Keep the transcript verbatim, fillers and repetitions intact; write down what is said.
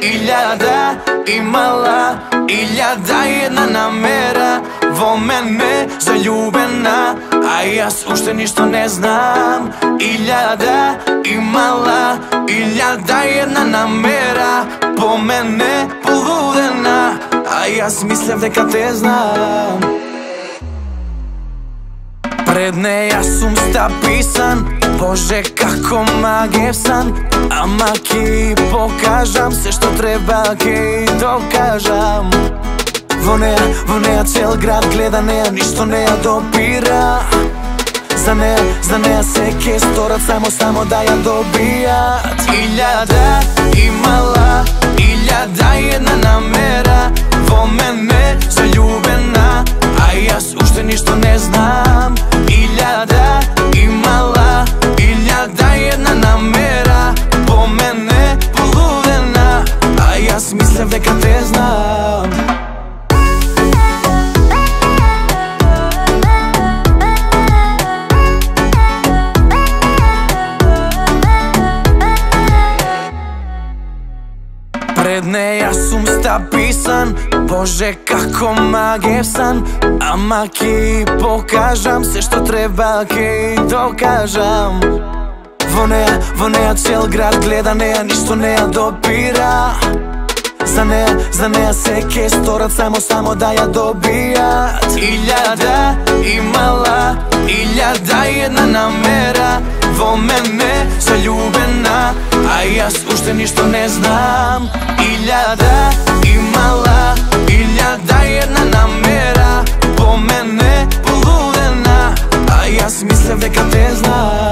Iljada imala, iljada jedna namera. Vo mene zaljubena, a jaz ušte ništa ne znam. Iljada imala, iljada jedna namera. Po mene poludena, a jaz mislim дека te znam. Pred neja sum sta pisan, Bože kako magjev san. Ама ки покажам се што треба, ки докажам. Во неја, во неја цел град гледа, неја ништо не ја допира. За неја, за неја се ке сторат, само, само да ја добијат. Иљада имала, иљада една намера. Во мене заљубена, а јас уште ништо не знам. Иљада имала, иљада една намера. По мене полудена, а јас мислев дека те знам. Пред неја сум стаписан, Боже како магев сан. Ама ки покажам се што треба, ки докажам. Во неја, во неја цел град гледа, неја ништо не ја допира. За неја, за неја се ке сторат, само, само да ја добијат. Иљада имала, иљада една намера. Во мене заљубена, а јас уште ништо не знам. Иљада имала, иљада една намера. По мене полудена, а јас мислев дека те знам.